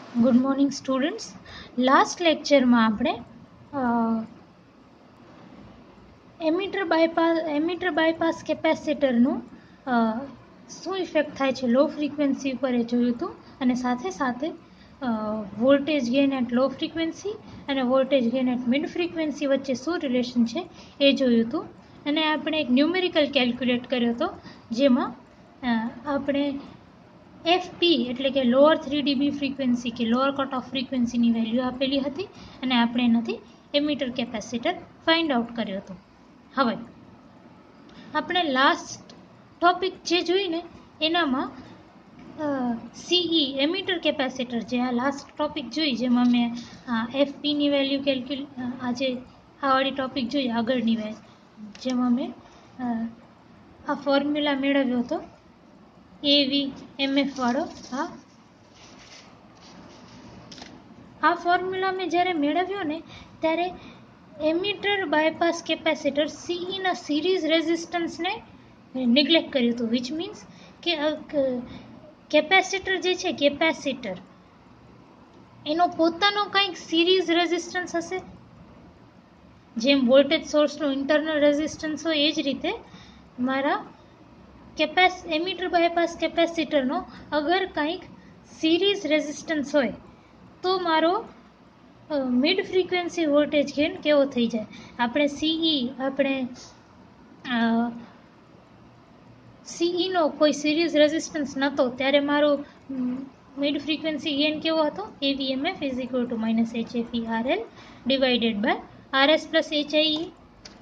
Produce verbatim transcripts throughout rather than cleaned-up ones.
Good morning students. Last લેક્ચરમાં આપણે ammeter bypass ammeter bypass કેપેસિટરનું શું ઇફેક્ટ થાય છે લો ફ્રીક્વન્સી ઉપર એ જોયું હતું, અને સાથે સાથે voltage gain at low frequency અને voltage gain at mid frequency વચ્ચે શું રિલેશન છે એ જોયું હતું. અને આપણે એક ન્યુમેરિકલ કેલ્ક્યુલેટ કર્યો હતો, જેમાં આપણે એફ પી એટલે કે લોઅર થ્રી ડીબી ફ્રીક્વન્સી કે લોઅર કટ ઓફ ફ્રીક્વન્સીની વેલ્યુ આપેલી હતી, અને આપણે એનાથી એમીટર કેપેસિટર ફાઇન્ડ આઉટ કર્યો હતો. હવે આપણે લાસ્ટ ટોપિક જે જોઈને એનામાં સીઈ એમીટર કેપેસિટર, જે આ લાસ્ટ ટોપિક જોઈ જેમાં મેં એફ પીની વેલ્યુ કેલ્ક્યુલ આજે આ વાળી ટોપિક જોઈ આગળની વેલ્યુ, જેમાં મેં આ ફોર્મ્યુલા મેળવ્યો હતો એ વી એમ એફ વાળો. હા, આ ફોર્મ્યુલા મેં જ્યારે મેળવ્યો ને ત્યારે એમીટર બાયપાસ કેપેસિટર સીઈના સિરીઝ રેઝિસ્ટન્સને નિગ્લેક્ટ કર્યું હતું, વિચ મીન્સ કે કેપેસિટર જે છે કેપેસિટર એનો પોતાનો કંઈક સિરીઝ રેઝિસ્ટન્સ હશે. જેમ વોલ્ટેજ સોર્સનો ઇન્ટરનલ રેઝિસ્ટન્સ હોય એ જ રીતે મારા કેપેસ એમીટર બાયપાસ કેપેસિટરનો અગર કંઈક સિરીઝ રેઝિસ્ટન્સ હોય તો મારો મિડ ફ્રીક્વન્સી વોલ્ટેજ ગેઇન કેવો થઈ જાય. આપણે સીઈ આપણે સીઈનો કોઈ સિરીઝ રેઝિસ્ટન્સ નહોતો ત્યારે મારો મિડ ફ્રીક્વન્સી ગેઇન કેવો હતો, AVMF is equal to minus H F E R L divided by R S plus H I E.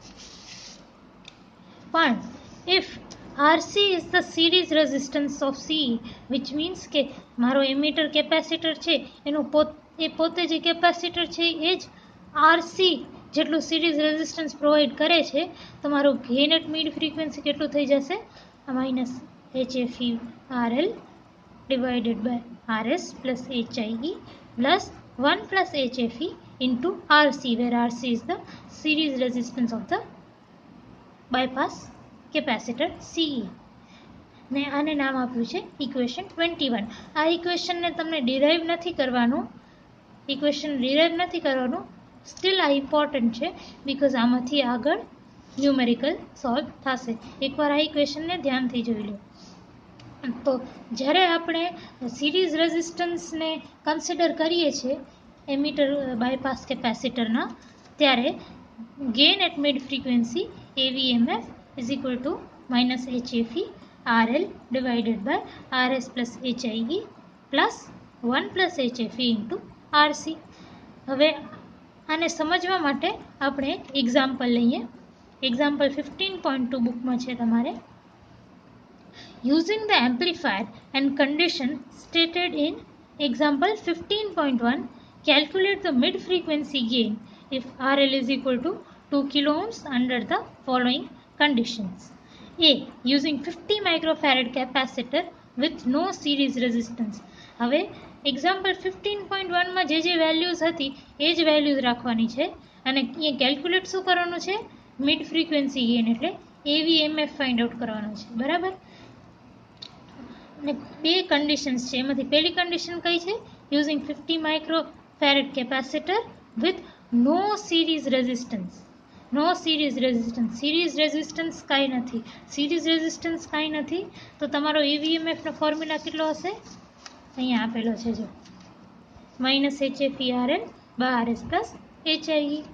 પણ if RC is the series resistance of CE, which means કે મારો ammeter capacitor છે એનું પોત એ પોતે જે કેપેસિટર છે એ જ આરસી જેટલું સિરીઝ રેઝિસ્ટન્સ પ્રોવાઈડ કરે છે, તો મારું ગેઇન એટ મિડ ફ્રીક્વન્સી કેટલું થઈ જશે, minus H F E R L divided by R S plus H I E plus one plus H F E into RC, where RC is the series resistance of the bypass capacitor CE. ને આને નામ આપ્યું છે equation twenty one. આ ઇક્વેશનને તમને derive નથી કરવાનું, equation derive નથી કરવાનું, સ્ટીલ આ ઇમ્પોર્ટન્ટ છે બિકોઝ આમાંથી આગળ ન્યુમેરિકલ સોલ્વ થશે. એકવાર આ ઇક્વેશનને ધ્યાનથી જોઈ લો. તો જ્યારે આપણે સિરીઝ રેઝિસ્ટન્સને કન્સિડર કરીએ છીએ એમીટર બાયપાસ કેપેસિટરના, ત્યારે gain at mid frequency AVMF is equal to minus H F E R L divided by R S plus H I E plus one plus H F E into RC. હવે આને સમજવા માટે આપણે એક example લઈએ. Example fifteen point two બુકમાં છે તમારે. Using the amplifier and condition stated in example fifteen point one, calculate the mid-frequency gain if R L is equal to two kilo ohms under the following conditions. A. Using fifty microfarad capacitor with no series resistance. હવે example fifteen point વનમાં જે જે values હતી એ જ values રાખવાની છે, અને અહીંયા કેલ્ક્યુલેટ શું કરવાનું છે, મિડ ફ્રીક્વન્સી ગેઇન એટલે એવીએમએફ ફાઇન્ડ આઉટ કરવાનો છે, બરાબર. અને બે કન્ડિશન્સ છે, એમાંથી પહેલી કન્ડિશન કઈ છે, using fifty micro farad capacitor with no series resistance. No series resistance series resistance કાંઈ નથી સિરીઝ રેઝિસ્ટન્સ કાંઈ નથી તો તમારો ઈવીએમએફનો ફોર્મ્યુલા કેટલો હશે, અહીંયા આપેલો છે જો, minus H F E R L by R S plus H I E.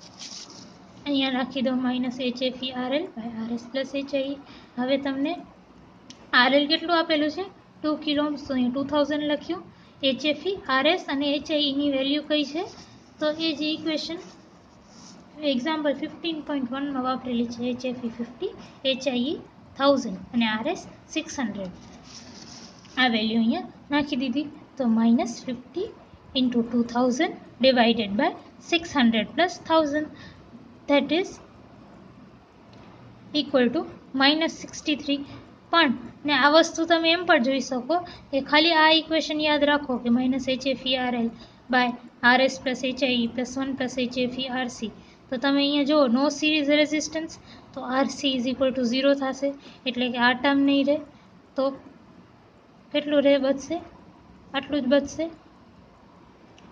અહીંયા રાખી દો minus H F E R L by R S plus H I E. હવે તમને આર એલ કેટલું આપેલું છે, ટુ કિલો ઓહ્મ્સ, તો અહીંયા ટુ થાઉઝન્ડ લખ્યું. H F E R S અને એચ આઈ ઈની વેલ્યુ કઈ છે, તો એ જે ઇક્વેશન એક્ઝામ્પલ ફિફ્ટીન પોઈન્ટ વનમાં વાપરેલી છે, H F E fifty, H આઈ ઈ થાઉઝન્ડ અને આર એસ સિક્સ હંડ્રેડ. આ વેલ્યુ અહીંયા નાખી દીધી, તો minus fifty into two thousand divided by six hundred plus thousand, that is equal to minus sixty three. પણ ને આ વસ્તુ તમે એમ પણ જોઈ શકો કે ખાલી આ ઇક્વેશન યાદ રાખો કે minus H F E R L by R S plus H I E plus one plus H F E R C, તો તમે અહીંયા જુઓ નો સિરીઝ રેઝિસ્ટન્સ, તો R C is equal to zero થશે, એટલે કે આ ટર્મ નહીં રહે, તો કેટલું રહે, બચશે આટલું જ બચશે.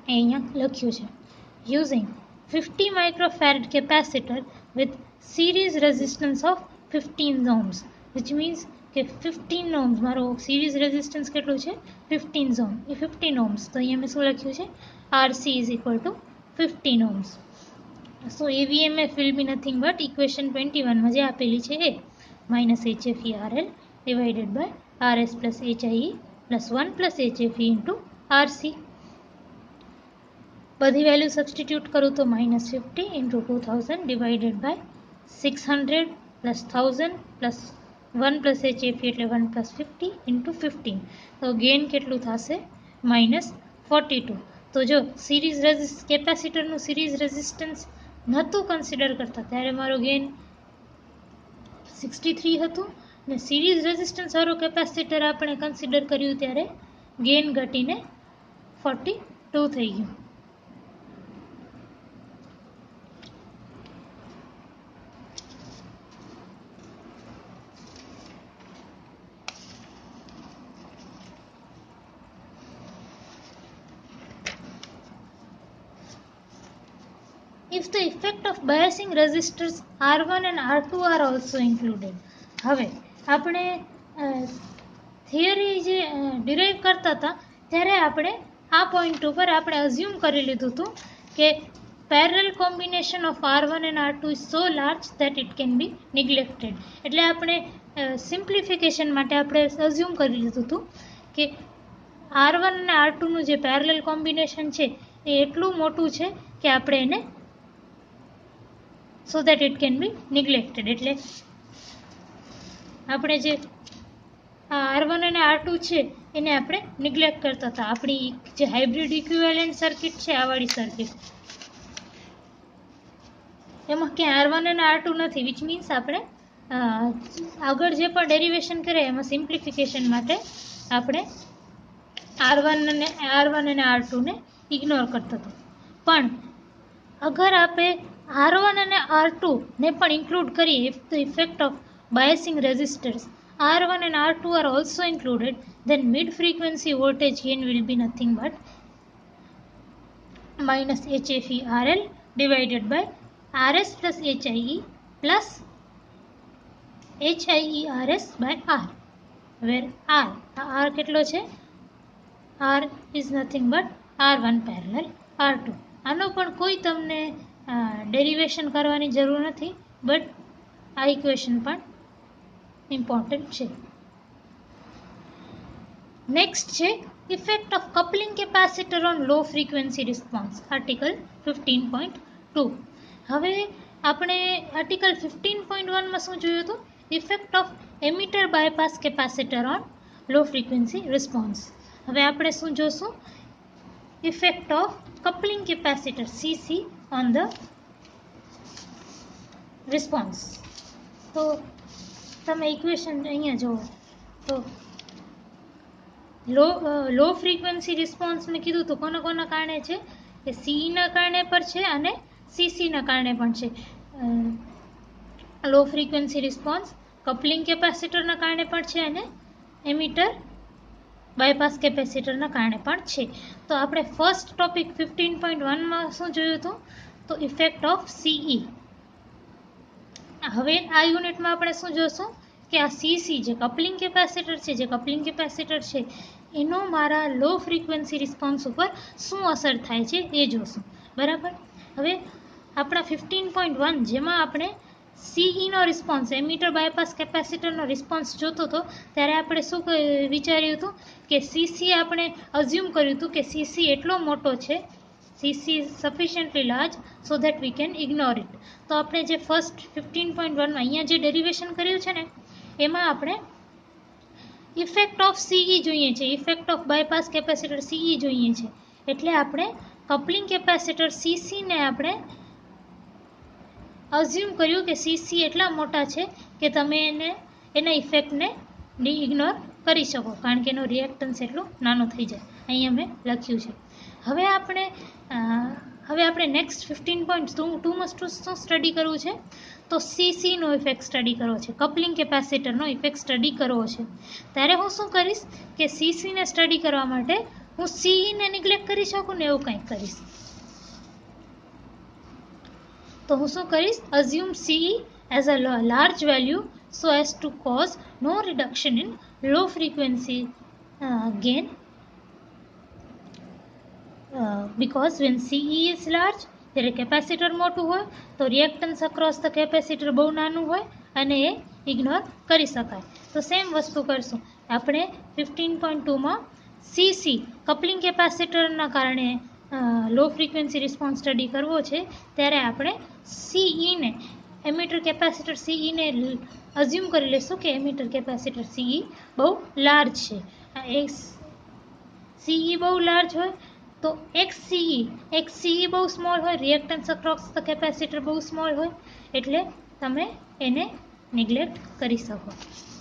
અહીંયા લખ્યું છે using fifty microfarad capacitor with series resistance of fifteen ohms, which means કે ફિફ્ટીન ohms, મારો સિરીઝ રેઝિસ્ટન્સ કેટલું છે ફિફ્ટીન ઓહમ એ ફિફ્ટીન ohms, તો અહીંયા મેં શું લખ્યું છે RC is equal to fifteen ohms. So AVMF will be nothing but equation twenty વનમાં જે આપેલી છે એ minus H F E R L divided by R S plus H I E plus one plus H F E into RC. બધી value substitute કરું તો minus fifty into two thousand divided by six hundred plus thousand plus one plus H FE એટલે one plus fifty into fifteen, તો gain કેટલું થશે minus forty two. તો જો series resist કેપેસિટરનું સિરીઝ રેઝિસ્ટન્સ નહોતું કન્સિડર કરતા ત્યારે મારો ગેઇન સિક્સટી થ્રી હતું, ને સિરીઝ રેઝિસ્ટન્સ વાળો કેપેસિટર આપણે કન્સિડર કર્યું ત્યારે ગેઇન ઘટીને ફોર્ટી ટુ થઈ ગયું. If the effect of biasing resistors R one and R two are also included. હવે આપણે થિયરી જે ડિરાઈવ કરતા હતા ત્યારે આપણે આ પોઈન્ટ ઉપર આપણે અઝ્યુમ કરી લીધું હતું કે parallel combination of R one and R two is so large that it can be neglected. એટલે આપણે સિમ્પ્લિફિકેશન માટે આપણે અઝ્યુમ કરી લીધું હતું કે આર વન અને આર ટુનું જે પેરેલલ કોમ્બિનેશન છે એ એટલું મોટું છે કે આપણે એને so that it can be neglected. એટલે આપણે જે આર વન અને આર ટુ છે એને આપણે નિગ્લેક્ટ કરતા હતા. આપણી જે હાઇબ્રિડ ઇક્વિવેલન્ટ સર્કિટ છે આ વાળી સર્કિટ એમાં ક્યાં આર વન અને આર ટુ નથી, વિચ મીન્સ આપણે આગળ જે પણ ડેરિવેશન કરે એમાં સિમ્પ્લિફિકેશન માટે આપણે આર વન અને આર વન અને આર ટુને ઇગ્નોર કરતા હતા. પણ અગર આપણે આર વન અને આર ટુ ને પણ ઇન્ક્લુડ કરીએ, if the effect of biasing resistors R one and R two are also included, then mid frequency voltage gain will be nothing but minus H F E R L divided by R S plus H I E plus H I E R S by R, where R R કેટલો છે R is nothing but R one parallel R two. આનો પણ કોઈ તમને derivation કરવાની જરૂર નથી, but આ ઇક્વેશન પણ ઇમ્પોર્ટન્ટ છે. નેક્સ્ટ છે effect of coupling capacitor on low frequency response, article fifteen point two. હવે આપણે આર્ટિકલ ફિફ્ટીન પોઈન્ટ વનમાં શું જોયું હતું? Effect of emitter bypass capacitor on low frequency response. હવે આપણે શું જોશું? Effect of coupling capacitor C C on the response. તો તમે ઇક્વેશન અહીંયા જુઓ તો લો લો ફ્રીક્વન્સી રિસ્પોન્સ મેં કીધું તો કોના કોના કારણે છે? કે સીના કારણે પર છે અને સીસીના કારણે પણ છે. લો ફ્રીક્વન્સી રિસ્પોન્સ કપલિંગ કેપેસિટરના કારણે પણ છે અને એમિટર બાયપાસ કેપેસિટરના કારણે પણ છે. તો આપણે ફર્સ્ટ ટોપિક ફિફ્ટીન પોઈન્ટ વનમાં શું જોયું હતું? તો ઇફેક્ટ ઓફ સીઈ. હવે આ યુનિટમાં આપણે શું જોશું કે આ સીસી જે કપલિંગ કેપેસિટર છે જે કપલિંગ કેપેસિટર છે એનો મારા લો ફ્રીક્વન્સી રિસ્પોન્સ ઉપર શું અસર થાય છે એ જોશું. બરાબર. હવે આપણા ફિફ્ટીન પોઈન્ટ વન જેમાં આપણે સીઈનો રિસ્પોન્સ એમિટર બાયપાસ કેપેસિટરનો રિસ્પોન્સ જોતો હતો ત્યારે આપણે શું વિચાર્યું હતું કે સીસી આપણે અઝ્યુમ કર્યું હતું કે સીસી એટલો મોટો છે, CC is sufficiently large so that we can ignore it. તો આપણે જે ફર્સ્ટ ફિફ્ટીન પોઈન્ટ વનમાં અહીંયા જે ડેરિવેશન કર્યું છે ને એમાં આપણે ઇફેક્ટ ઓફ સીઈ જોઈએ છે, effect of bypass capacitor CE જોઈએ છે. એટલે આપણે કપલિંગ કેપેસિટર સીસીને આપણે અઝ્યુમ કર્યું કે સીસી એટલા મોટા છે કે તમે એને એના ઇફેક્ટને ઇગ્નોર કરી શકો કારણ કે એનો રિએક્ટન્સ એટલું નાનું થઈ જાય. અહીંયા મેં લખ્યું છે. હવે આપણે હવે આપણે નેક્સ્ટ ફિફ્ટીન પોઈન્ટ ટુ ટુમાં શું સ્ટડી કરવું છે? તો સીસીનો ઇફેક્ટ સ્ટડી કરવો છે, કપલિંગ કેપેસિટરનો ઇફેક્ટ સ્ટડી કરવો છે. ત્યારે હું શું કરીશ કે સીસીને સ્ટડી કરવા માટે હું સીઈ ને નિગ્લેક્ટ કરી શકું ને એવું કંઈક કરીશ. તો હું શું કરીશ, assume CE as a large value so as to cause no reduction in low frequency gain because when CE is large, જ્યારે કેપેસિટર મોટું હોય તો રિએક્ટન્સ અક્રોસ ધ કેપેસિટર બહુ નાનું હોય અને એ ઇગ્નોર કરી શકાય. તો સેમ વસ્તુ કરશું આપણે ફિફ્ટીન પોઈન્ટ ટુમાં સીસી કપલિંગ કેપેસિટરના કારણે લો ફ્રીક્વન્સી રિસ્પોન્સ સ્ટડી કરવો છે, ત્યારે આપણે સીઈને એમીટર કેપેસિટર સીઈને અઝ્યુમ કરી લઈશું કે એમીટર કેપેસિટર સીઈ બહુ લાર્જ છે. સીઈ બહુ લાર્જ હોય તો એક્સ સીઈ એક્સ સીઈ બહુ સ્મોલ હોય, રિએક્ટન્સ અક્રોસ ધ કેપેસિટર બહુ સ્મોલ હોય, એટલે તમે એને નિગ્લેક્ટ કરી શકો.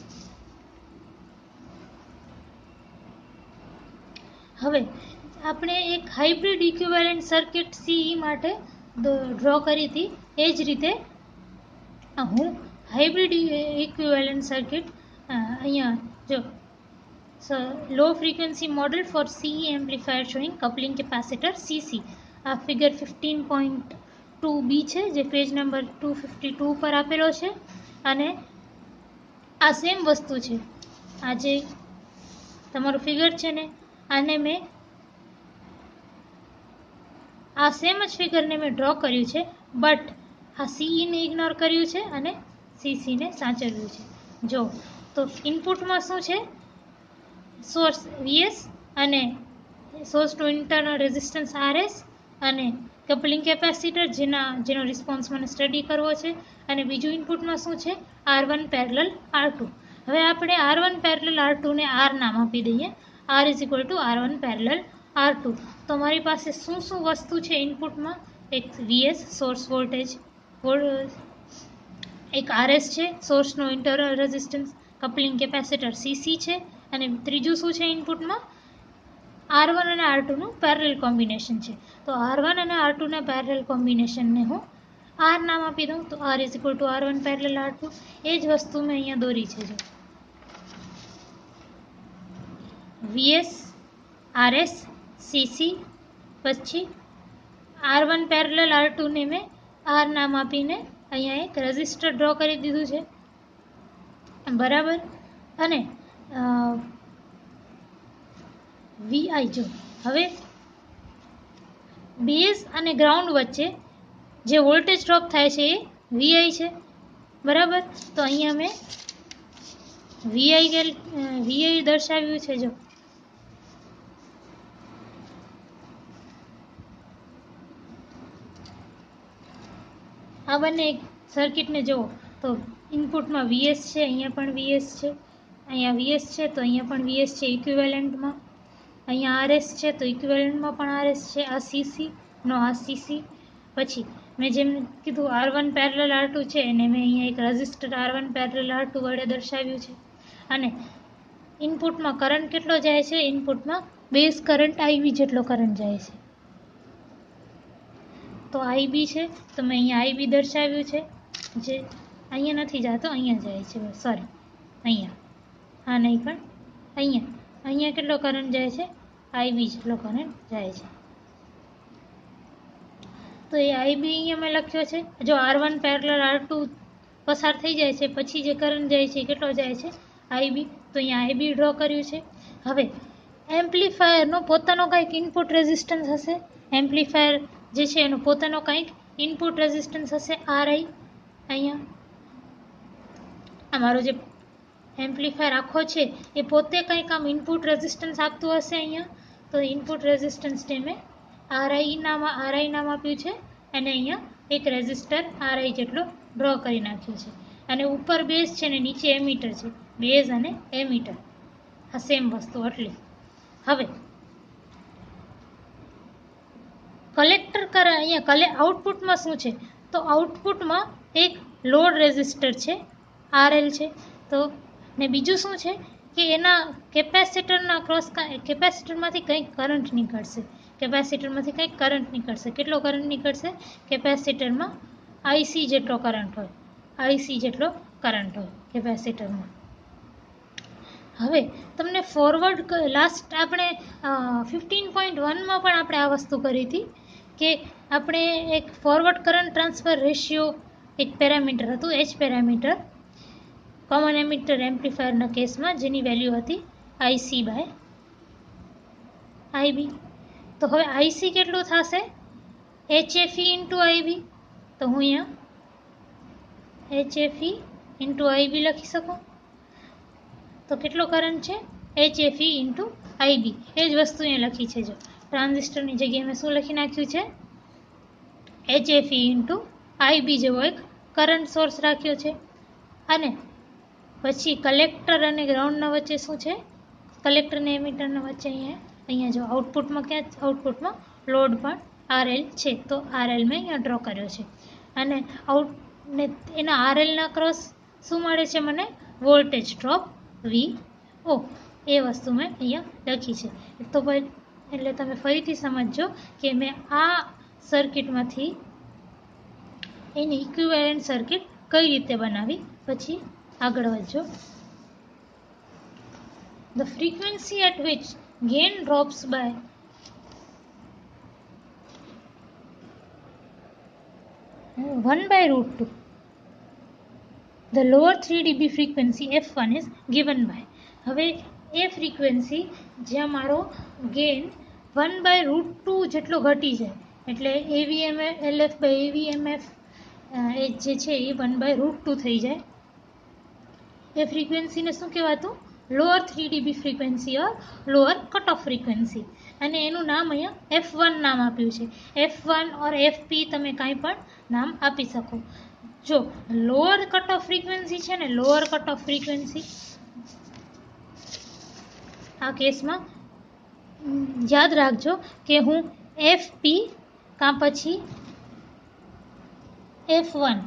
હવે આપણે એક હાઇબ્રિડ ઇક્વિવેલન્ટ સર્કિટ સીઈ માટે ડ્રો કરી હતી. એ જ રીતે હું હાઇબ્રિડ ઇક્વિવેલન્ટ સર્કિટ અહીંયા જો low frequency model for CE amplifier showing coupling capacitor CC, આ figure fifteen point two B છે, જે page number two fifty two પર આપેલો છે. અને આ સેમ વસ્તુ છે, આ જે તમારું ફિગર છે ને, આને મેં આ સેમ જ ફિગરને મેં ડ્રો કર્યું છે, બટ આ સીઈને ઇગ્નોર કર્યું છે અને સીસીને સાચવ્યું છે. જો તો ઇનપુટમાં શું છે, સોર્સ વીએસ અને source to internal resistance RS અને કપલિંગ કેપેસિટર જેના જેનો રિસ્પોન્સ મને સ્ટડી કરવો છે. અને બીજું ઇનપુટમાં શું છે, R one parallel R two. હવે આપણે R one parallel R two ને આર નામ આપી દઈએ, R is equal to R one parallel R two. તો મારી પાસે શું શું વસ્તુ છે ઇનપુટમાં, એક વીએસ સોર્સ વોલ્ટેજ, એક આરએસ છે સોર્સનો internal resistance, coupling capacitor CC છે, અને ત્રીજું શું છે ઇનપુટમાં, આર વન અને આર ટુનું પેરેલલ કોમ્બિનેશન છે. તો આર વન અને આર ટુના પેરેલલ કોમ્બિનેશનને હું આર નામ આપી દઉં, તો R is equal to R one parallel R two. એ જ વસ્તુ મેં અહીંયા દોરી છે. જો વીએસ આરએસ સીસી, પછી આર વન પેરેલલ આર ટુને મેં આર નામ આપીને અહીંયા એક રેઝિસ્ટર ડ્રો કરી દીધું છે, બરાબર. અને વીઆઈ, જો હવે બેઝ અને ગ્રાઉન્ડ વચ્ચે જે વોલ્ટેજ ડ્રોપ થાય છે એ વીઆઈ છે, બરાબર. તો અહીંયા મેં વીઆઈ વીઆઈ દર્શાવ્યું છે. જો આ બંને સર્કિટને જુઓ તો ઇનપુટમાં વીએસ છે, અહીંયા પણ વીએસ છે, અહીંયા વીએસ છે તો અહીંયા પણ વીએસ છે ઇક્વિવેલન્ટમાં, અહીંયા આરએસ છે તો ઇક્વિવેલન્ટમાં પણ આરએસ છે, આ સીસી નો આ સીસી. પછી મેં જેમ કીધું R one parallel R two છે, અને મેં અહીંયા એક resistor R one parallel R two વડે દર્શાવ્યું છે. અને ઇનપુટમાં કરંટ કેટલો જાય છે, ઇનપુટમાં બેઝ કરંટ આઈવી જેટલો કરંટ જાય છે. તો આઈબી છે તો મેં અહીંયા આઈબી દર્શાવ્યું છે, જે અહીંયા નથી જતો, અહીંયા જાય છે, સોરી અહીંયા, હા નહીં પણ અહીંયા અહીંયા કેટલો કરંટ જાય છે, આઈબી જેટલો કરંટ જાય છે. તો એ આઈબી અહીંયા મેં લખ્યો છે. જો R one parallel R two પસાર થઈ જાય છે પછી જે કરંટ જાય છે કેટલો જાય છે, આઈબી. તો અહીંયા આઈબી ડ્રો કર્યું છે. હવે એમ્પ્લીફાયરનો પોતાનો કંઈક ઇનપુટ રેઝિસ્ટન્સ હશે, એમ્પ્લીફાયર જે છે એનો પોતાનો કંઈક ઇનપુટ રેઝિસ્ટન્સ હશે, આરઆઈ. અહીંયા અમારો જે એમ્પ્લીફાયર આખો છે એ પોતે કંઈક આમ ઇનપુટ રેઝિસ્ટન્સ આપતું હશે અહીંયા. તો ઇનપુટ રેઝિસ્ટન્સને મેં આરઆઈ નામ આરઆઈ નામ આપ્યું છે, અને અહીંયા એક રેઝિસ્ટર આરઆઈ જેટલો ડ્રો કરી નાખ્યો છે. અને ઉપર બેઝ છે ને નીચે એમીટર છે, બેઝ અને એમીટર આ સેમ વસ્તુ આટલી. હવે કલેક્ટર કરે અહીંયા કલે આઉટપુટમાં શું છે, તો આઉટપુટમાં એક લોડ રેઝિસ્ટર છે, આરએલ છે. તો ને બીજું શું છે કે એના કેપેસિટરના ક્રોસ કેપેસિટરમાંથી કંઈક કરંટ નીકળશે, કેપેસિટરમાંથી કંઈક કરંટ નીકળશે. કેટલો કરંટ નીકળશે, કેપેસિટરમાં આઈસી જેટલો કરંટ હોય, આઈસી જેટલો કરંટ હોય કેપેસિટરમાં. હવે તમને ફોરવર્ડ લાસ્ટ આપણે ફિફ્ટીન પોઈન્ટ વનમાં પણ આપણે આ વસ્તુ કરી હતી કે આપણે એક ફોરવર્ડ કરંટ ટ્રાન્સફર રેશિયો એક પેરામીટર હતું, એચ પેરામીટર કોમન એમિટર એમ્પ્લીફાયરના કેસમાં, જેની વેલ્યુ હતી આઈસી બાય આઈબી. તો હવે આઈસી કેટલું થશે? HFE into IB. તો હું અહીંયા એચએફઈ ઇન્ટુ આઈબી લખી શકું. તો કેટલો કરંટ છે? એચએફઈ ઇન્ટુ આઈબી. એ જ વસ્તુ અહીંયા લખી છે. જો ટ્રાન્ઝિસ્ટરની જગ્યાએ મેં શું લખી નાખ્યું છે? એચએફઈ ઇન્ટુ આઈબી જેવો એક કરંટ સોર્સ રાખ્યો છે. અને પછી કલેક્ટર અને ગ્રાઉન્ડના વચ્ચે શું છે? કલેક્ટર અને એમિટરના વચ્ચે અહીંયા અહીંયા જો આઉટપુટમાં ક્યાં આઉટપુટમાં લોડ પણ આરએલ છે. તો આરએલ મેં અહીંયા ડ્રો કર્યો છે. અને આઉટ ને એના આરએલના ક્રોસ શું મળે છે મને? વોલ્ટેજ ડ્રોપ વી ઓ. એ વસ્તુ મેં અહીંયા લખી છે. તો એટલે તમે ફરીથી સમજજો કે મેં આ સર્કિટમાંથી એની ઇક્વિવેલન્ટ સર્કિટ કઈ રીતે બનાવી. પછી આગળ વધજો. The frequency at which gain drops by one by root two. The lower three D B frequency F one is given by. હવે એ ફ્રીક્વન્સી જ્યાં મારો gain one by root two જેટલો ઘટી જાય, એટલે એવીએમએફ એલએફ બાય એવીએમએફ એ જે છે એ વન બાય રૂટ ટુ થઈ જાય. એ ફ્રીક્વન્સીને શું કહેવાતું? Lower three dB frequency or lower cut off frequency. અને એનું નામ અહીંયા એફ વન નામ આપ્યું છે. F one or F P તમે કાંઈ પણ નામ આપી શકો. જો લોઅર કટ ઓફ ફ્રીક્વન્સી છે ને, લોઅર કટ ઓફ ફ્રીક્વન્સી આ કેસમાં યાદ રાખજો કે હું એફ પી કાં પછી એફ વન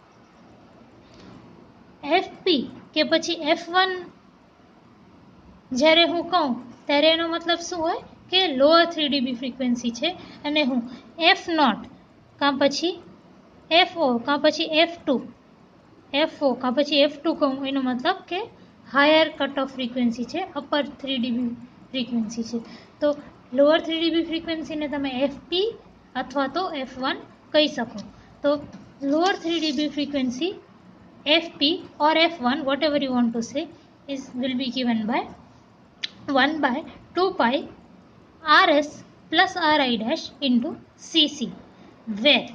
એફ પી કે પછી એફ વન જ્યારે હું કહું ત્યારે એનો મતલબ શું હોય કે લોઅર થ્રી ડીબી ફ્રીક્વન્સી છે. અને હું એફ નોટ કાં પછી એફ ઓ કાં પછી એફ ટુ એફ ઓ કાં પછી એફ ટુ કહું, એનો મતલબ કે હાયર કટ ઓફ ફ્રીક્વન્સી છે, અપર થ્રી ડીબી ફ્રીક્વન્સી છે. તો લોઅર થ્રી ડીબી ફ્રીક્વન્સીને તમે એફ પી અથવા તો એફ વન કહી શકો. તો lower three dB frequency F P or F one whatever you યુ વોન્ટ ટુ સે is will be given by one by two pi rs plus ri dash into cc, where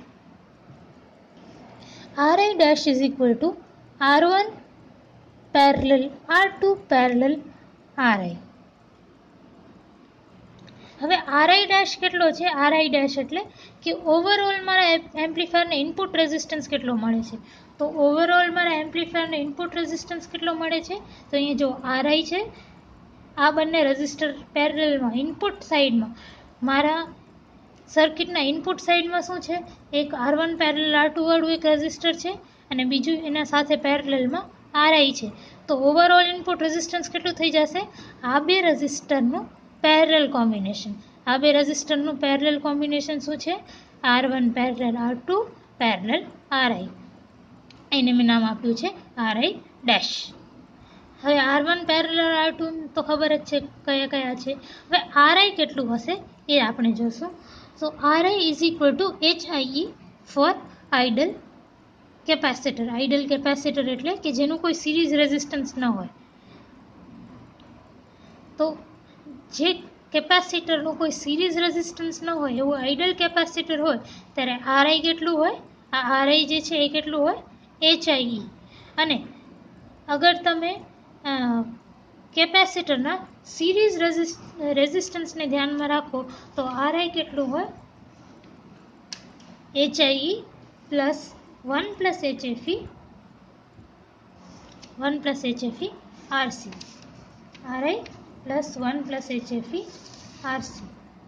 ri dash is equal to r one parallel r two parallel ri. હવે RI dash કેટલો છે? RI dash એટલે કે overall મારા એમ્પ્લીફાયરને input resistance કેટલો મળે છે. તો ઓવરઓલ મારા એમ્પ્લીફાયરને ઇનપુટ રેઝિસ્ટન્સ કેટલો મળે છે? તો અહીંયા જો આરઆઈ છે, આ બંને રેઝિસ્ટર પેરેલલમાં ઇનપુટ સાઈડમાં મારા સર્કિટના ઇનપુટ સાઈડમાં શું છે? એક R one parallel R two વાળું એક રેઝિસ્ટર છે અને બીજું એના સાથે પેરેલલમાં આરઆઈ છે. તો ઓવરઓલ ઇનપુટ રેઝિસ્ટન્સ કેટલું થઈ જશે? આ બે રેઝિસ્ટરનું પેરેલલ કોમ્બિનેશન. આ બે રેઝિસ્ટરનું પેરેલલ કોમ્બિનેશન શું છે? R one parallel R two parallel RI. એને મેં નામ આપ્યું છે આરઆઈ ડેશ. હવે R one parallel R two તો ખબર જ છે કયા કયા છે. હવે આરઆઈ કેટલું હશે એ આપણે જોશું. So RI is equal to H I for ideal capacitor. Ideal capacitor એટલે કે જેનું કોઈ સિરીઝ રેઝિસ્ટન્સ ન હોય. તો જે કેપેસિટરનું કોઈ સિરીઝ રેઝિસ્ટન્સ ન હોય એવું આઇડલ કેપેસિટર હોય ત્યારે આરઆઈ કેટલું હોય? આ આરઆઈ જે છે એ કેટલું હોય? એચઆઈ. અને અગર તમે કેપેસિટરના સિરીઝ રેઝિસ્ટન્સને ધ્યાનમાં રાખો તો આરઆઈ કેટલું હોય? HI plus one plus HFE one plus HFE RC. RI plus one plus HFE RC.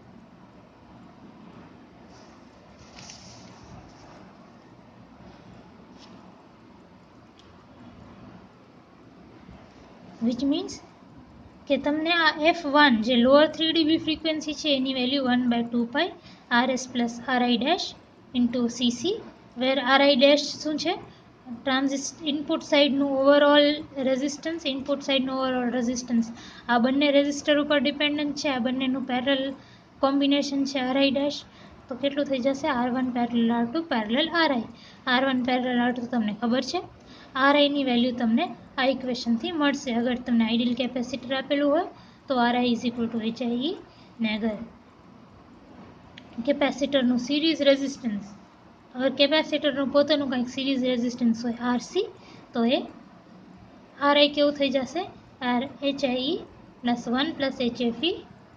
Which means કે તમને આ એફ વન જે લોઅર થ્રી ડીબી ફ્રીક્વન્સી છે એની value one by two pi R S plus R I dash into CC, where R I dash શું છે? Transistor input સાઇડનું overall resistance, input સાઇડનું ઓવરઓલ રેઝિસ્ટન્સ આ બંને રેઝિસ્ટર ઉપર ડિપેન્ડન્ટ છે. આ બંનેનું પેરેલલ કોમ્બિનેશન છે આરઆઈ ડેશ. તો કેટલું થઈ જશે? R one parallel R two parallel RI. R one parallel R two તમને ખબર છે. આરઆઈની વેલ્યુ તમને આ ઇક્વેશનથી મળશે. અગર તમને આઈડિયલ કેપેસિટર આપેલું હોય તો RI is equal to HI ને અગર કેપેસિટરનું સિરીઝ રેઝિસ્ટન્સ, અગર કેપેસિટરનું પોતાનું કંઈક સિરીઝ રેઝિસ્ટન્સ હોય આરસી, તો એ આરઆઈ કેવું થઈ જશે? R HI plus one plus HFE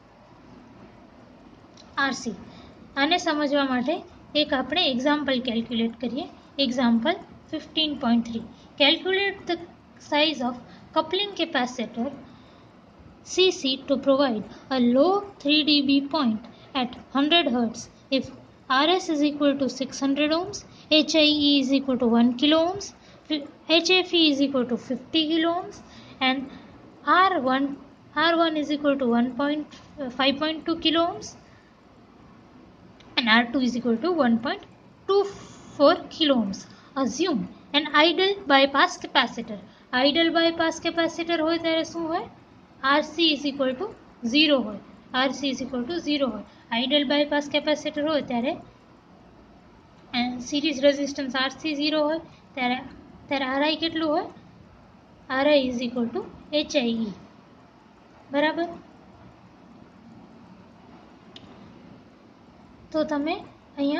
RC. આને સમજવા માટે એક આપણે એક્ઝામ્પલ કેલ્ક્યુલેટ કરીએ. Example fifteen point three. Calculate the size of coupling capacitor C C to provide a low three D B point at one hundred hertz if R S is equal to six hundred ohms, H I E is equal to one kilo ohms, H F E is equal to fifty kilo ohms, and R one R one is equal to one point five point two kilo ohms, and R two is equal to one point two four kilo ohms. Assume an ideal bypass capacitor. Ideal bypass capacitor હોય ત્યારે શું હોય? R C is equal to zero હોય. R C is equal to zero હોય. Ideal bypass capacitor હોય ત્યારે series resistance R C zero હોય ત્યારે ત્યારે R I કેટલું હોય? R I is equal to H I E. બરાબર? તો તમે અહીંયા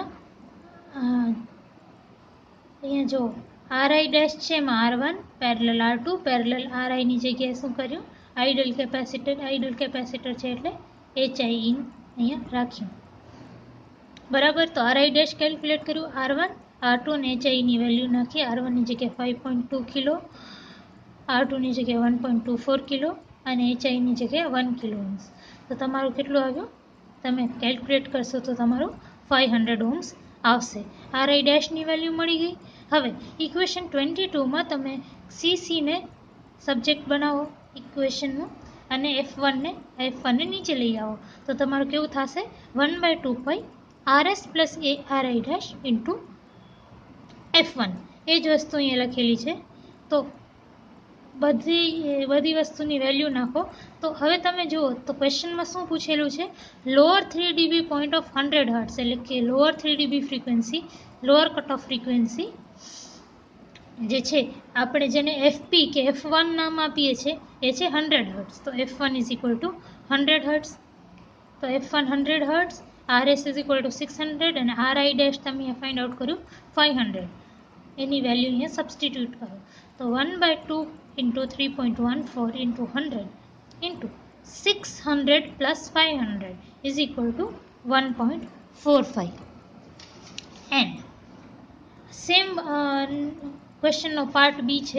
અહીંયા જો આરઆઈ ડેશ છે એમાં R one parallel R two parallel RI ની જગ્યાએ શું કર્યું? આઈડલ કેપેસિટર આઈડલ કેપેસિટર છે એટલે એચઆઈ અહીંયા રાખ્યું. બરાબર? તો આરઆઈ ડેશ કેલ્ક્યુલેટ કર્યું. આર વન આર ટુ અને એચઆઈની વેલ્યુ નાખી. આર વનની જગ્યાએ five point two kilo, R ટુની જગ્યાએ one point two four kilo અને એચઆઈની જગ્યાએ વન કિલો ઓહ્મ્સ. તો તમારું કેટલું આવ્યું? તમે કેલ્ક્યુલેટ કરશો તો તમારું ફાઇવ હંડ્રેડ ઓહ્મ્સ આવશે. આરઆઈ ડેશની વેલ્યુ મળી ગઈ. હવે ઇક્વેશન ટ્વેન્ટી ટુમાં તમે સીસીને સબ્જેક્ટ બનાવો ઇક્વેશનનું અને એફ વનને એફ વનને નીચે લઈ આવો તો તમારું કેવું થશે? One by two pi R S plus એ R I dash into F one. એ જ વસ્તુ અહીંયા લખેલી છે. તો બધી બધી વસ્તુની વેલ્યુ નાખો. તો હવે તમે જુઓ તો ક્વેશ્ચનમાં શું પૂછેલું છે? Lower three dB point of hundred hertz, એટલે કે lower three dB frequency, lower cut off frequency જે છે આપણે જેને એફપી કે એફ વન નામ આપીએ છીએ એ છે હંડ્રેડ હર્ટ્સ. તો F one is equal to hundred hertz. તો F one hundred hertz, R S is equal to six hundred અને આર આઈ ડેશ તમે ફાઇન્ડ આઉટ કર્યું ફાઇવ હંડ્રેડ. એની વેલ્યુ અહીંયા સબસ્ટિટ્યુટ કરો. તો one by two into three point one four into hundred into six hundred plus five hundred is equal to one point four five. And same ક્વેશ્ચનનો part બી છે.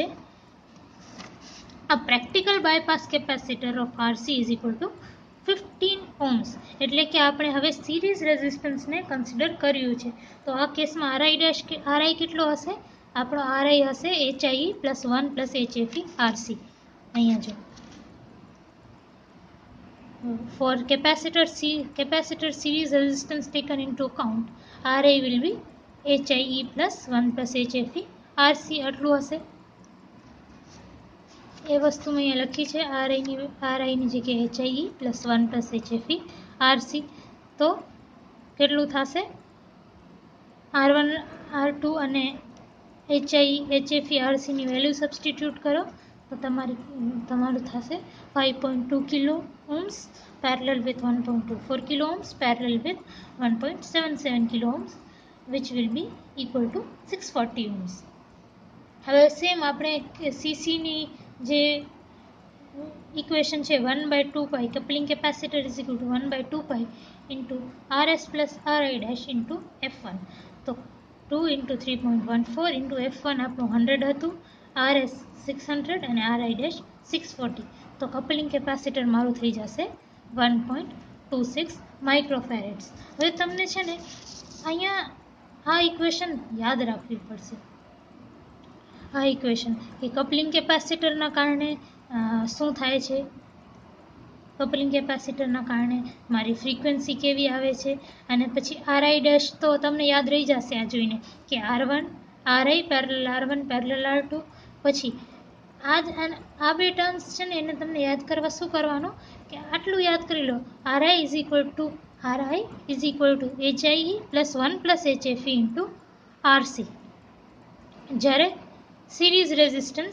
આ practical bypass capacitor of RC is equal to fifteen ohms, એટલે કે આપણે હવે series રેઝિસ્ટન્સને consider કર્યું છે. તો આ કેસમાં આરઆઈ ડેશ આરઆઈ કેટલો હશે? આપણો આરઆઈ હશે HI plus one plus HFE RC. અહીંયા જો for capacitor C capacitor series resistance taken into account RI will be HI plus one plus HFE RC. આટલું હશે. એ વસ્તુ મેં અહીંયા લખી છે. આરઆઈની આરઆઈની જગ્યાએ HI plus one plus HFE RC. તો કેટલું થશે? આર વન આર ટુ અને એચઆઈ એચએફઈ આરસીની વેલ્યુ સબસ્ટિટ્યુટ કરો તો તમારી તમારું થશે five point two kilo ohms parallel with one point two four kilo ohms parallel with one point seven seven kilo ohms which will be equal to six forty ohms. હવે same આપણે સીસીની જે equation છે one by two pi coupling capacitor is equal to one by two pi into R S plus R I dash into F one. તો two into three point one four into F one આપણું hundred હતું, R S six hundred અને R I dash six forty. તો coupling capacitor મારું થઈ જશે one point two six microfarads. હવે તમને છે ને અહીંયા આ ઇક્વેશન યાદ રાખવી પડશે. આ ઇક્વેશન કે કપલિંગ કેપેસિટરના કારણે શું થાય છે, કપલિંગ કેપેસિટરના કારણે મારી ફ્રીક્વન્સી કેવી આવે છે, અને પછી આરઆઈ ડેશ તો તમને યાદ રહી જશે આ જોઈને કે R one R I parallel R one parallel R two. પછી આ જ આ બે ટર્મ્સ છે ને એને તમને યાદ કરવા શું કરવાનું કે આટલું યાદ કરી લો. R I is equal to R I is equal to H I plus one plus H F E into RC. જ્યારે સિરીઝ રેઝિસ્ટન્સ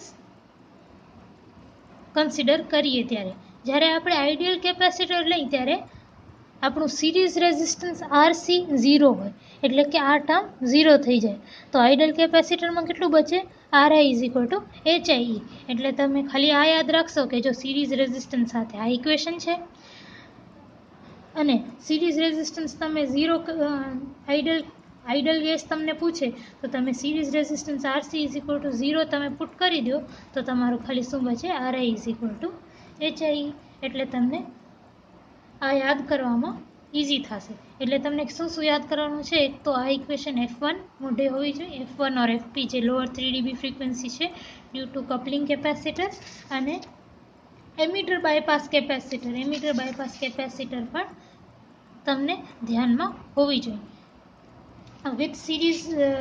કન્સિડર કરીએ ત્યારે, જ્યારે આપણે આઈડિયલ કેપેસિટર લઈ ત્યારે આપણું સિરીઝ રેઝિસ્ટન્સ આરસી ઝીરો હોય, એટલે કે આ ટર્મ ઝીરો થઈ જાય. તો આઈડિયલ કેપેસિટરમાં કેટલું બચે? R I is equal to H I ઈ. એટલે તમે ખાલી આ યાદ રાખશો કે જો સિરીઝ રેઝિસ્ટન્સ સાથે આ ઇક્વેશન છે અને સિરીઝ રેઝિસ્ટન્સ તમે ઝીરો આઈડિયલ આઈડિયલ કેસ તમને પૂછે તો તમે series resistance RC is equal to zero તમે પુટ કરી દો તો તમારું ખાલી શું બચે? R I is equal to H I ઈ. એટલે તમને આ યાદ કરવામાં ઇઝી થશે. એટલે તમને શું શું યાદ કરવાનું છે? એક તો આ ઇક્વેશન એફ વન મોઢે હોવી જોઈએ, F one or F P જે લોઅર થ્રી ડીબી ફ્રીક્વન્સી છે ડ્યુ ટુ કપલિંગ કેપેસિટર, અને emitter bypass capacitor emitter bypass capacitor પણ તમને ધ્યાનમાં હોવી જોઈએ with series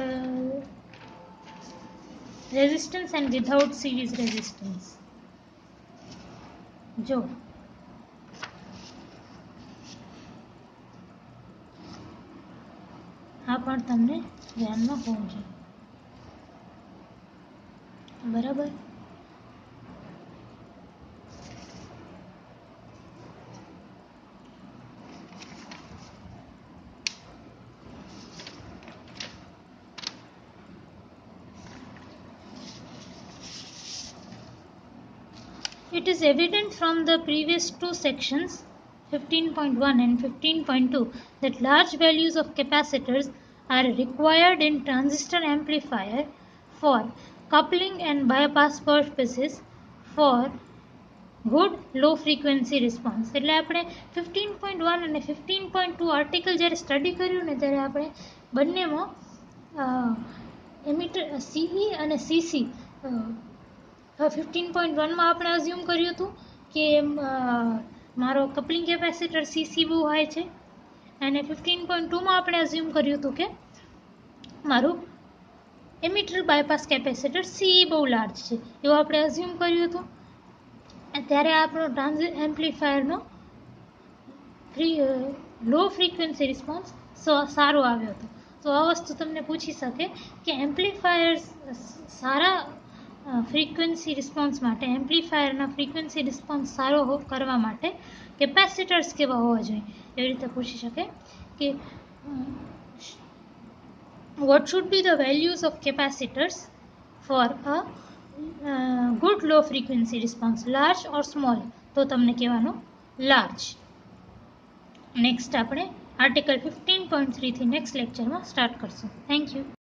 resistance and without series resistance. જો આ પણ તમને ધ્યાનમાં હોવું જોઈએ. બરાબર. It is evident from the previous two sections fifteen point one and fifteen point two that large values of capacitors are required in transistor amplifier for coupling and bypass purposes for good low frequency response. એટલે આપણે fifteen point one અને fifteen point two article જ્યારે study કર્યું ને ત્યારે આપણે બંનેમાં emitter CE અને સીસી ફિફ્ટીન પોઈન્ટ વનમાં આપણે અઝ્યુમ કર્યું હતું કે મારો કપલિંગ કેપેસિટર સીસી બહુ હાઈ છે, અને ફિફ્ટીન પોઈન્ટ ટુમાં આપણે અઝ્યુમ કર્યું હતું કે મારું એમિટર બાયપાસ કેપેસિટર સીઈ બહુ લાર્જ છે, એવું આપણે અઝ્યુમ કર્યું હતું. ત્યારે આપણો ટ્રાન્ઝિટ એમ્પ્લીફાયરનો ફ્રી લો ફ્રીક્વન્સી રિસ્પોન્સ સારો આવ્યો હતો. તો આ વસ્તુ તમને પૂછી શકે કે એમ્પ્લીફાયર્સ સારા ફ્રીક્વન્સી રિસ્પોન્સ માટે એમ્પ્લીફાયરના ફ્રીક્વન્સી રિસ્પોન્સ સારો કરવા માટે કેપેસિટર્સ કેવા હોવા જોઈએ, એવી રીતે પૂછી શકે કે what should be the values of capacitors for a uh, good low frequency response, large or small? તો તમને કહેવાનું લાર્જ. નેક્સ્ટ આપણે આર્ટિકલ ફિફ્ટીન પોઈન્ટ થ્રીથી નેક્સ્ટ લેક્ચરમાં સ્ટાર્ટ કરશું. Thank you.